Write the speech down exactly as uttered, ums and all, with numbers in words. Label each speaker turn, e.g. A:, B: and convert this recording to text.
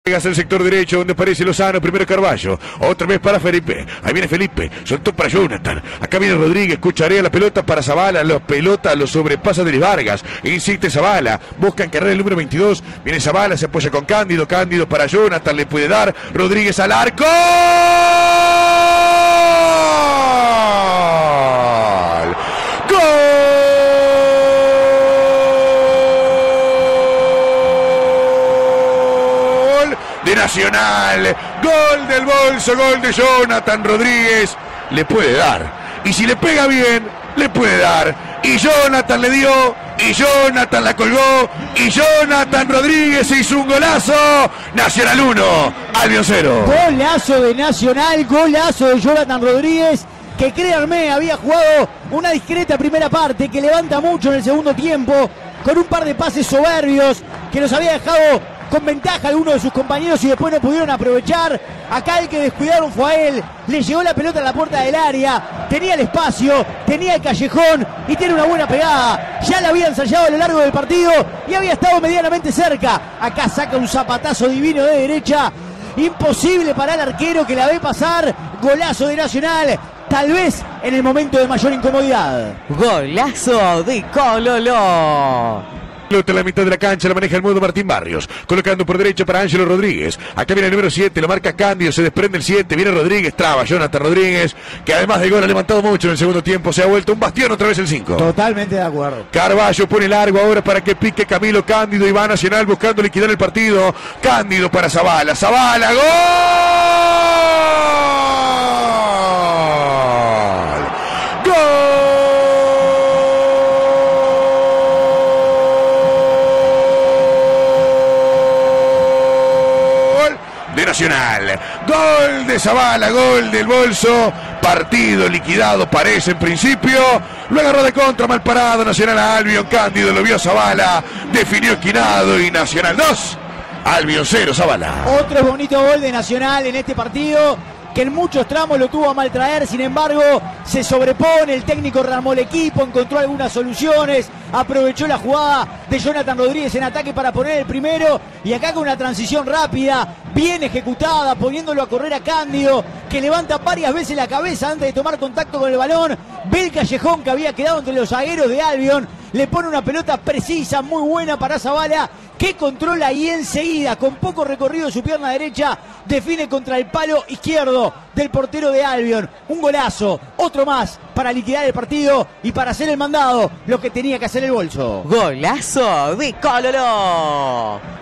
A: Llegas al sector derecho donde aparece Lozano, primero Carballo, otra vez para Felipe, ahí viene Felipe, soltó para Jonathan, acá viene Rodríguez, cucharea la pelota para Zavala, la pelota lo sobrepasa de Vargas, insiste Zavala, busca encargar el número veintidós, viene Zavala, se apoya con Cándido, Cándido para Jonathan, le puede dar, Rodríguez al arco. De Nacional, gol del bolso, gol de Jonathan Rodríguez, le puede dar, y si le pega bien, le puede dar, y Jonathan le dio, y Jonathan la colgó, y Jonathan Rodríguez hizo un golazo. Nacional uno, Albion cero.
B: Golazo de Nacional, golazo de Jonathan Rodríguez, que créanme, había jugado una discreta primera parte, que levanta mucho en el segundo tiempo, con un par de pases soberbios, que los había dejado con ventaja a algunos de sus compañeros y después no pudieron aprovechar. Acá el que descuidaron fue a él, le llegó la pelota a la puerta del área, tenía el espacio, tenía el callejón y tiene una buena pegada. Ya la había ensayado a lo largo del partido y había estado medianamente cerca. Acá saca un zapatazo divino de derecha, imposible para el arquero que la ve pasar. Golazo de Nacional, tal vez en el momento de mayor incomodidad.
C: Golazo de Colo-Lolo.
A: Pelota en la mitad de la cancha, la maneja el mudo Martín Barrios, colocando por derecho para Ángelo Rodríguez, acá viene el número siete, lo marca Cándido, se desprende el siete, viene Rodríguez, traba Jonathan Rodríguez, que además de gol ha levantado mucho en el segundo tiempo, se ha vuelto un bastión otra vez el cinco.
B: Totalmente de acuerdo.
A: Carballo pone largo ahora para que pique Camilo Cándido y va Nacional buscando liquidar el partido. Cándido para Zavala, Zavala, ¡gol! De Nacional, gol de Zavala, gol del bolso, partido liquidado parece en principio, lo agarró de contra, mal parado Nacional a Albion, Cándido lo vio a Zavala, definió esquinado y Nacional dos, Albion cero, Zavala.
B: Otro bonito gol de Nacional en este partido, que en muchos tramos lo tuvo a maltraer, sin embargo se sobrepone, el técnico rearmó el equipo, encontró algunas soluciones, aprovechó la jugada de Jonathan Rodríguez en ataque para poner el primero, y acá con una transición rápida, bien ejecutada, poniéndolo a correr a Cándido, que levanta varias veces la cabeza antes de tomar contacto con el balón, ve el callejón que había quedado entre los zagueros de Albion, le pone una pelota precisa, muy buena para Zavala, que controla y enseguida, con poco recorrido de su pierna derecha, define contra el palo izquierdo del portero de Albion. Un golazo, otro más para liquidar el partido y para hacer el mandado, lo que tenía que hacer el bolso.
C: Golazo de Colo-Lolo.